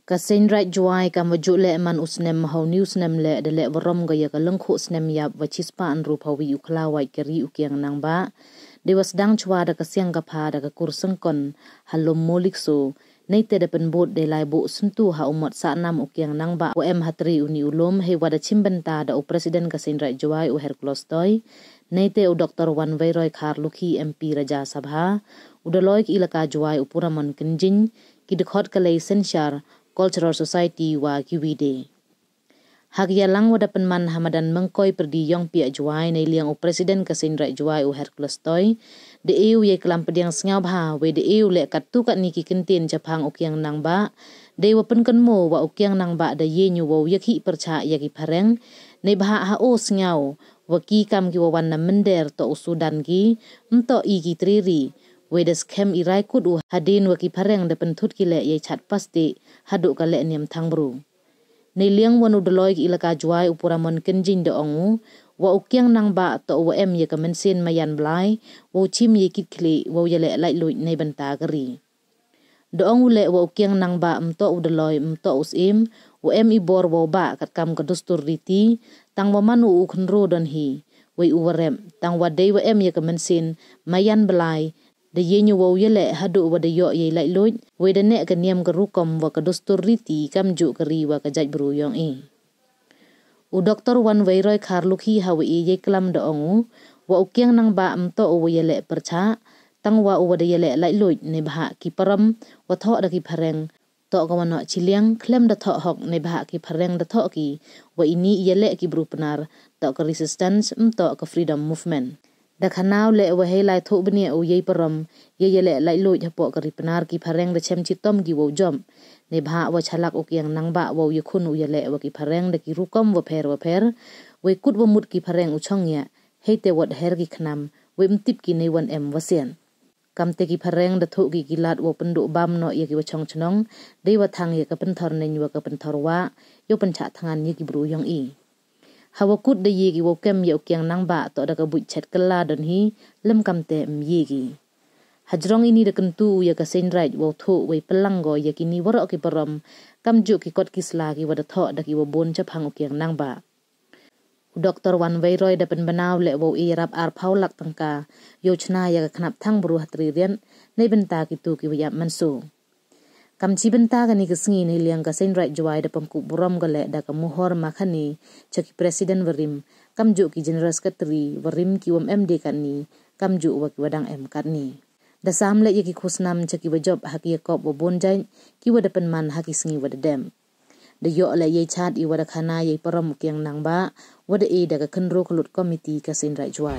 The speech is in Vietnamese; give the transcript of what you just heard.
Ka Seiñraij Jowai ka majuk le man usnem mahau news snem le de le warom ga ya ka lyngkhooh snem yap wa chispa an ru phawi ukhlawai keri u Kiang Nangbah de wasdang chwa da ka siang ka pha da ka kurseng kon halom molik so nei te de pen bot de lai bo suntu ha umot sa nam u Kiang Nangbah wa em hatri uni ulom he wada chimbenta da u president ka Seiñraij Jowai u herklos toy nei te u Dr. Wan Wyrta Kharlukhi MP Raja Sabha u daloi ki ilaka Jowai u puramon kenjin ki dekhot ka lei sensyar Cultural Society wa QVD. Hagya lang wada penman hamadan mengkoi perdi yong pia Jowai nei liang u presiden ka Seiñraij Jowai u herkules toy de eu ye kelam pediang sngau bha we de eu le kat tu kat ni ki kentin japang u Kiang Nangbah de wa pen kan mo wa u Kiang Nangbah de ye nyu wo yakhi percha yaki pareng nei bha ha o sngau wa ki kam ki wa wan na mender to usudan ki mto i ki triri wedes kem irai kut u hadin waki pareng de penthut ki le ye chat pasti haduk ka le niam thangbru nei liang wanu doloi ki ilaka Jowai upuramon kenjin de ongu wa u Kiang Nangbah to wa em ye ka mensin mayan blai wo chim ye kit kli wo ye le lai lui nei banta gari de ongu le wa u Kiang Nangbah mto u doloi mto usim wo em i bor wo ba kat kam ka dustur riti tang wa manu u khnro don hi we u warem tang wa dei wa em ye ka mensin mayan blai de yenyu wo yele hadu wa de yo ye lai loit we de ne ka niam ka rukom wa ka dostur riti kam ju kari wa ka jaj bru yong e u Dr. Wan Wyrta Kharlukhi hawi ye klam de ongu wa u Kiang Nangbah amto u yele percha tang wa u de yele lai loit ne bha ki param wa tho da ki phareng to ka wano chiliang klem da tho hok ne bha ki phareng da tho ki wa ini yele ki bru penar to ka resistance to ka freedom movement da khanau le wa he lai tho bni u ye param ye le lai loit hapo ka ripenar ki phareng da chem chitom gi wo jom ne bha wa chalak u Kiang Nangbah wo ye khun u ye le wa ki phareng da ki rukom wa pher we kut wa mut ki phareng u chongya he te wat her ki khnam we mtip ki nei wan em wasian kam te ki phareng da tho ki lat wo pendu bam no ye ki wa chong chnong de wa thang ye ka pen thor nei wa ka pen thor wa yo pen cha thangan ye ki bru yong i hawa kut de ye ki wo kem ye u Kiang Nangbah to da ka buit chet kala don hi lem kam te ye ki hajrong ini de kentu ye ka Seiñraij wo tho we pelango ye ki ni woro ki param kam ju ki kot kisla ki wa da tho da ki wo bon cha phang u Kiang Nangbah Dr. Wan Wyrta da pen banaw le wo i rap ar phaulak tangka yochna ya ka khnap thang bru hatri rian nei benta ki tu ki wa mansu kam chi benta ka ni ka sngi nei liang ka Seiñraij Jowai da pamku buram ga le da ka muhor makhani chaki president warim kam ju ki general secretary warim ki wam md kan ni kam ju wa ki wadang em kan ni da sam le ye ki khusnam chaki wa job haki kop wo bon jai ki wa da pen man haki sngi wa da dem de yo le ye chat i wa da khana ye param u Kiang Nangbah wa da e da ka khnro khlut committee ka Seiñraij Jowai